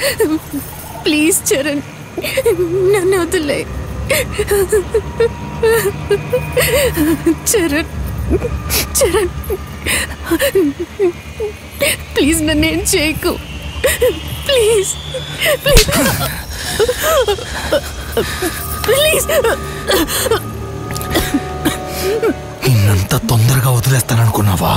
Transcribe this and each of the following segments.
Please Charan, నన్ను వదిలే. Charan Charan please నన్నేం చేయకు. Please please please. నిన్నంత తొందరగా వదిలేస్తాననుకున్నావా?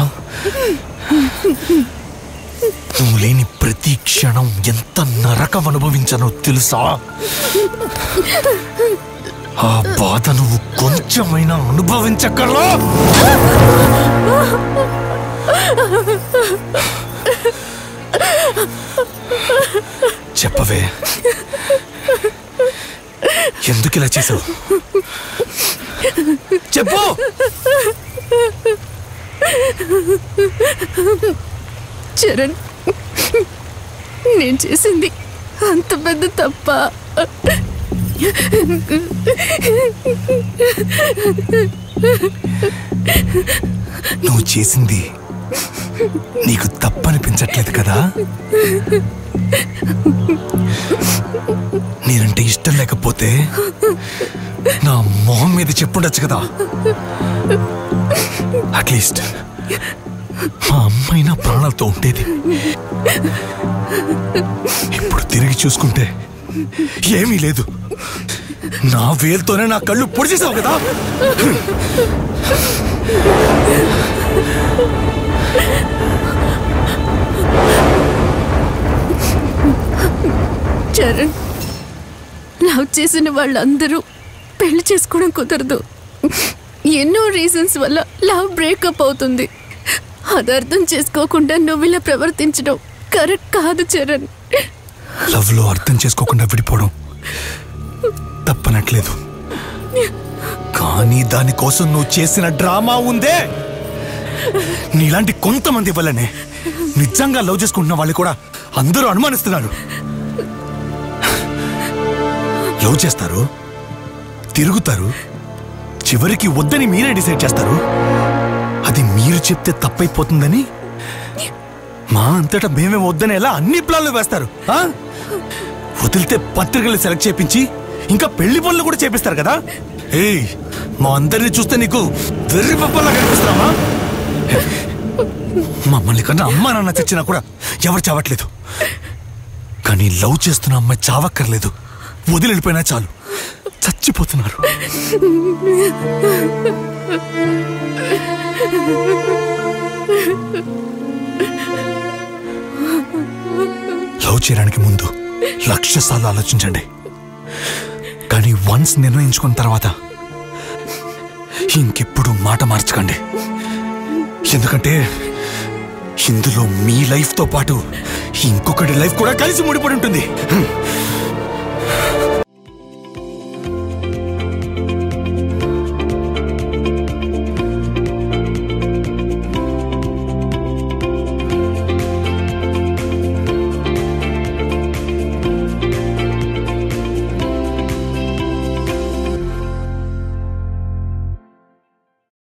నువ్వు లేని ప్రతి క్షణం ఎంత నరకం అనుభవించానో తెలుసా? ఆ బాధ నువ్వు కొంచెమైనా అనుభవించగలవా? చెప్పవే, ఎందుకు ఇలా చేసావు? చెప్పు. చరణ్, నేను చేసింది అంత పెద్ద తప్ప? నువ్వు చేసింది నీకు తప్పనిపించట్లేదు కదా? నేనంటే ఇష్టం లేకపోతే నా మొహం మీద చెప్పుండొచ్చు కదా. అట్లీస్ట్ మా అమ్మాయి నా ప్రాణాలతో ఉండేది. ఇప్పుడు తిరిగి చూసుకుంటే ఏమీ లేదు. నా వేలుతోనే నా కళ్ళు పొడిచేసావు కదా. చరణ్, లవ్ చేసిన వాళ్ళందరూ పెళ్లి చేసుకోవడం కుదరదు. ఎన్నో రీజన్స్ వల్ల లవ్ బ్రేకప్ అవుతుంది. అది అర్థం చేసుకోకుండా నువ్వు ఇలా ప్రవర్తించడం కరెక్ట్ కాదు చరణ్. లవ్ లో అర్థం చేసుకోకుండా విడిపోవడం తప్పనట్లేదు, కానీ దానికోసం నువ్వు చేసిన డ్రామా ఉందే, నీలాంటి కొంతమంది వల్లనే నిజంగా లవ్ చేసుకుంటున్న వాళ్ళు కూడా అందరూ అనుమానిస్తున్నారు. లవ్ చేస్తారు, తిరుగుతారు, చివరికి వద్దని మీరే డిసైడ్ చేస్తారు. అది మీరు చెప్తే తప్పైపోతుందని మా అంతటా మేమే వద్దని ఎలా అన్ని ప్లాన్లు వేస్తారు. వదిలితే పత్రికలు సెలెక్ట్ చేపించి ఇంకా పెళ్లి పనులు కూడా చేపిస్తారు కదా. ఏయ్, మా అందరినీ చూస్తే నీకు వెర్రి పప్పల్లా కనిపిస్తున్నావా? మమ్మల్ని కన్నా అమ్మా నాన్న చచ్చినా కూడా ఎవరు చావట్లేదు, కానీ లవ్ చేస్తున్న అమ్మాయి చావక్కర్లేదు, వదిలిపోయినా చాలు చచ్చిపోతున్నారు. లవ్ చేయడానికి ముందు 1,00,000 సార్లు ఆలోచించండి, కానీ వన్స్ నిర్ణయించుకున్న తర్వాత ఇంకెప్పుడు మాట మార్చకండి. ఎందుకంటే ఇందులో మీ లైఫ్తో పాటు ఇంకొకటి లైఫ్ కూడా కలిసి ముడిపడి ఉంటుంది.